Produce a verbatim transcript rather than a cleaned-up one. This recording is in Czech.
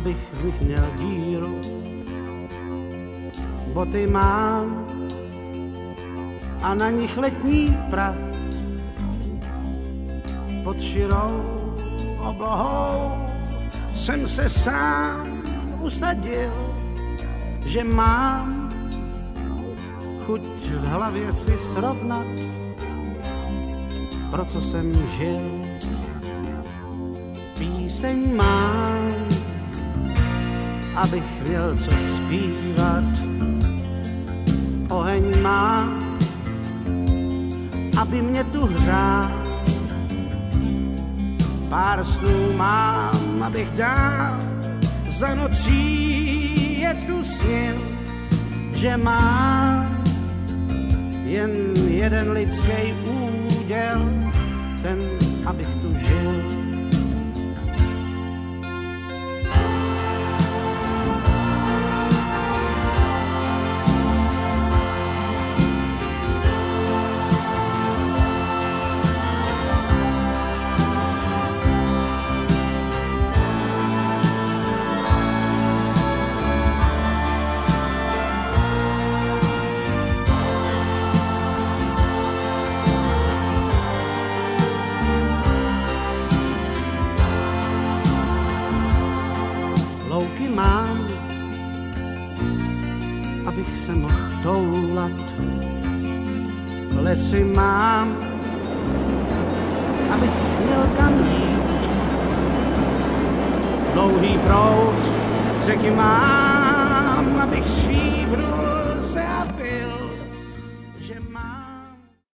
abych v nich měl díru. Boty mám a na nich letní prach. Pod širou oblohou jsem se sám usadil, že mám chuť v hlavě si srovnat, pro co jsem žil. Píseň mám, abych měl co zpívat. Oheň mám, aby mě tu hřál. Pár snů mám, abych dál za nocí je tu snil, že mám jen jeden lidský úděl, ten, abych tu žil. Louky mám, abych se mohl toulat. Lesy mám, abych měl kam jít. Dlouhý proud řeky mám,